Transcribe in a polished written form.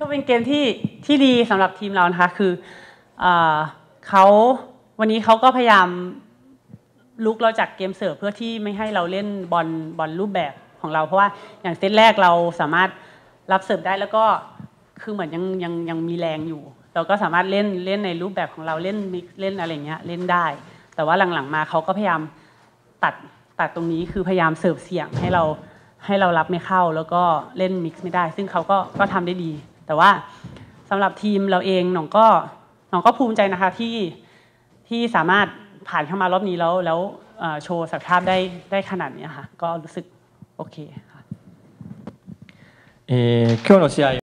ก็เป็นเกมที่ดีสำหรับทีมเรานะคะคือเขาวันนี้เขาก็พยายามลุกเราจากเกมเสิร์ฟเพื่อที่ไม่ให้เราเล่นบอลรูปแบบของเราเพราะว่าอย่างเซตแรกเราสามารถรับเสิร์ฟได้แล้วก็คือเหมือนยังมีแรงอยู่เราก็สามารถเล่นในรูปแบบของเราเล่นมิกซ์เล่นอะไรเงี้ยเล่นได้แต่ว่าหลังๆมาเขาก็พยายามตัดตรงนี้คือพยายามเสิร์ฟเสี่ยงให้เรารับไม่เข้าแล้วก็เล่นมิกซ์ไม่ได้ซึ่งเขาก็ทำได้ดีแต่ว่าสำหรับทีมเราเองน้องก็ภูมิใจนะคะที่สามารถผ่านเข้ามารอบนี้แล้วโชว์ศักยภาพได้ขนาดนี้ค่ะก็รู้สึกโอเคค่ะ今日の試合